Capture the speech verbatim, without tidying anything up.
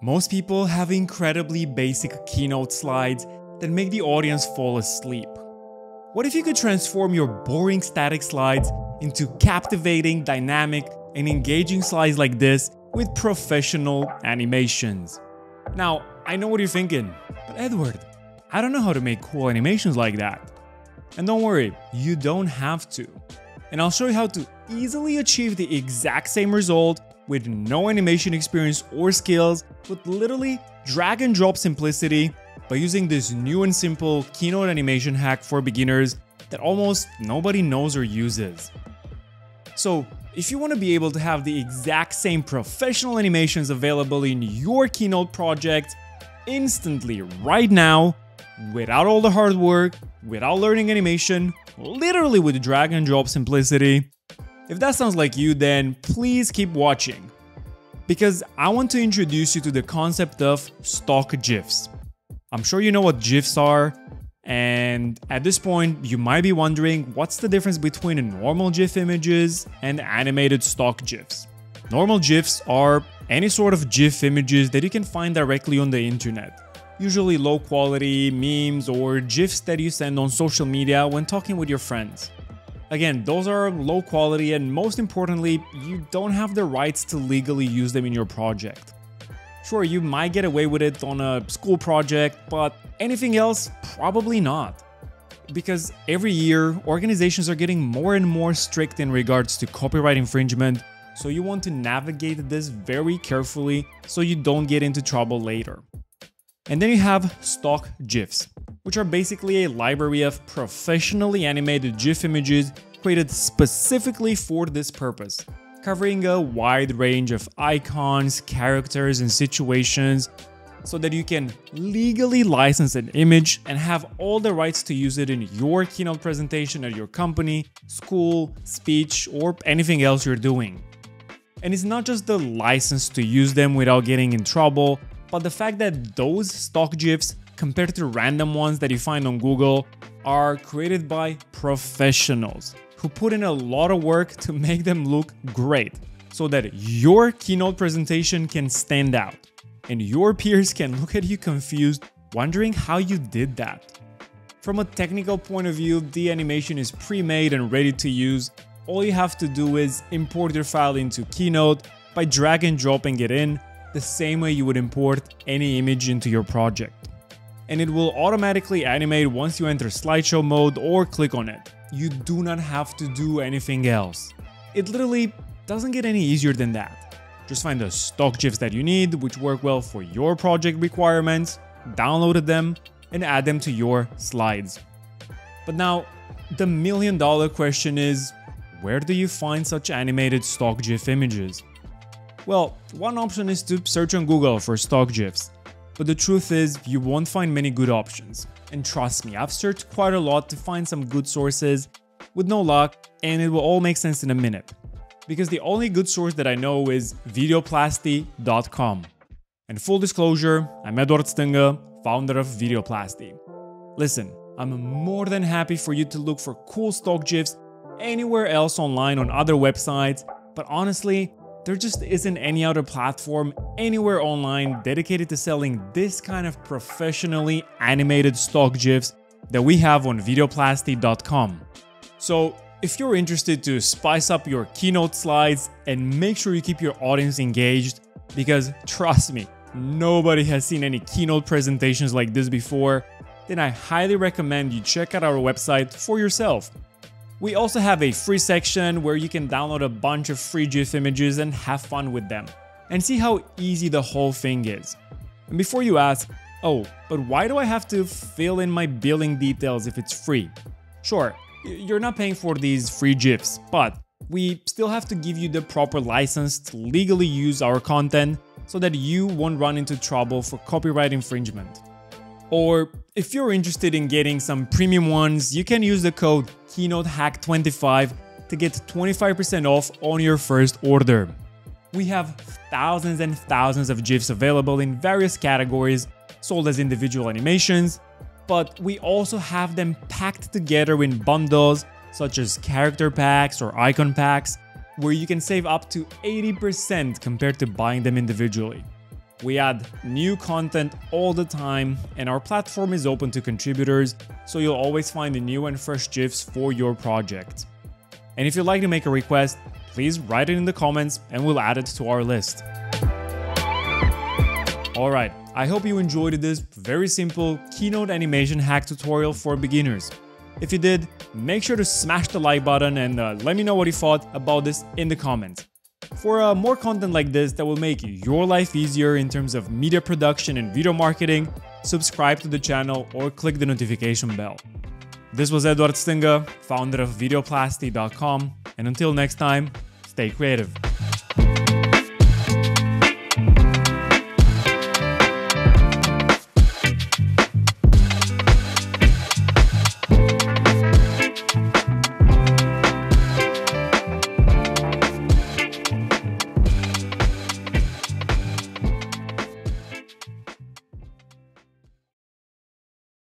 Most people have incredibly basic Keynote slides that make the audience fall asleep. What if you could transform your boring static slides into captivating, dynamic, and engaging slides like this with professional animations? Now, I know what you're thinking, but Edward, I don't know how to make cool animations like that. And don't worry, you don't have to. And I'll show you how to easily achieve the exact same result with no animation experience or skills, with literally drag and drop simplicity by using this new and simple Keynote animation hack for beginners that almost nobody knows or uses. So, if you want to be able to have the exact same professional animations available in your Keynote project instantly right now, without all the hard work, without learning animation, literally with drag and drop simplicity, if that sounds like you, then please keep watching, because I want to introduce you to the concept of stock GIFs. I'm sure you know what GIFs are, and at this point you might be wondering what's the difference between normal GIF images and animated stock GIFs. Normal GIFs are any sort of GIF images that you can find directly on the internet, usually low quality memes or GIFs that you send on social media when talking with your friends. Again, those are low quality, and most importantly, you don't have the rights to legally use them in your project. Sure, you might get away with it on a school project, but anything else, probably not. Because every year, organizations are getting more and more strict in regards to copyright infringement, so you want to navigate this very carefully so you don't get into trouble later. And then you have stock GIFs, which are basically a library of professionally animated GIF images created specifically for this purpose, covering a wide range of icons, characters, and situations so that you can legally license an image and have all the rights to use it in your Keynote presentation at your company, school, speech, or anything else you're doing. And it's not just the license to use them without getting in trouble, but the fact that those stock GIFs, compared to random ones that you find on Google, are created by professionals who put in a lot of work to make them look great, so that your Keynote presentation can stand out and your peers can look at you confused, wondering how you did that. From a technical point of view, the animation is pre-made and ready to use. All you have to do is import your file into Keynote by drag and dropping it in, the same way you would import any image into your project. And it will automatically animate once you enter slideshow mode or click on it. You do not have to do anything else. It literally doesn't get any easier than that. Just find the stock GIFs that you need, which work well for your project requirements, download them, and add them to your slides. But now, the million dollar question is, where do you find such animated stock GIF images? Well, one option is to search on Google for stock GIFs, but the truth is you won't find many good options. And trust me, I've searched quite a lot to find some good sources with no luck, and it will all make sense in a minute. Because the only good source that I know is VideoPlasty dot com. And full disclosure, I'm Edward Stinga, founder of VideoPlasty. Listen, I'm more than happy for you to look for cool stock GIFs anywhere else online on other websites, but honestly, there just isn't any other platform anywhere online dedicated to selling this kind of professionally animated stock GIFs that we have on VideoPlasty dot com. So if you're interested to spice up your Keynote slides and make sure you keep your audience engaged, because trust me, nobody has seen any Keynote presentations like this before, then I highly recommend you check out our website for yourself. We also have a free section where you can download a bunch of free GIF images and have fun with them, and see how easy the whole thing is. And before you ask, oh, but why do I have to fill in my billing details if it's free? Sure, you're not paying for these free GIFs, but we still have to give you the proper license to legally use our content so that you won't run into trouble for copyright infringement. Or if you're interested in getting some premium ones, you can use the code Keynote Hack twenty-five to get twenty-five percent off on your first order. We have thousands and thousands of GIFs available in various categories, sold as individual animations, but we also have them packed together in bundles such as character packs or icon packs, where you can save up to eighty percent compared to buying them individually. We add new content all the time, and our platform is open to contributors, so you'll always find the new and fresh GIFs for your project. And if you'd like to make a request, please write it in the comments and we'll add it to our list. Alright, I hope you enjoyed this very simple Keynote animation hack tutorial for beginners. If you did, make sure to smash the like button and uh, let me know what you thought about this in the comments. For uh, more content like this that will make your life easier in terms of media production and video marketing, subscribe to the channel or click the notification bell. This was Edward Stinga, founder of VideoPlasty dot com, and until next time, stay creative.